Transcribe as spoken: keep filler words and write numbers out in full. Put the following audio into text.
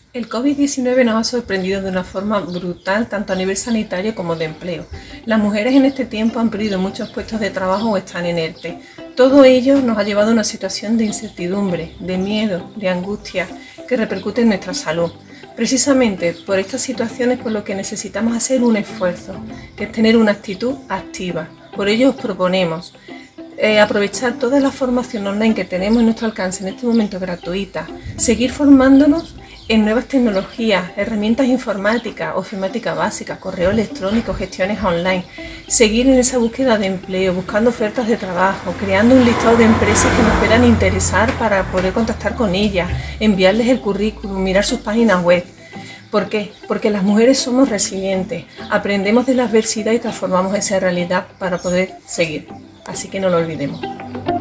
El COVID diecinueve nos ha sorprendido de una forma brutal, tanto a nivel sanitario como de empleo. Las mujeres en este tiempo han perdido muchos puestos de trabajo o están inertes. Todo ello nos ha llevado a una situación de incertidumbre, de miedo, de angustia, que repercute en nuestra salud. Precisamente por estas situaciones por lo que necesitamos hacer un esfuerzo, que es tener una actitud activa. Por ello os proponemos Eh, aprovechar toda la formación online que tenemos en nuestro alcance en este momento gratuita, seguir formándonos en nuevas tecnologías, herramientas informáticas, ofimática básica, correo electrónico, gestiones online, seguir en esa búsqueda de empleo, buscando ofertas de trabajo, creando un listado de empresas que nos puedan interesar para poder contactar con ellas, enviarles el currículum, mirar sus páginas web. ¿Por qué? Porque las mujeres somos resilientes, aprendemos de la adversidad y transformamos esa realidad para poder seguir. Así que no lo olvidemos.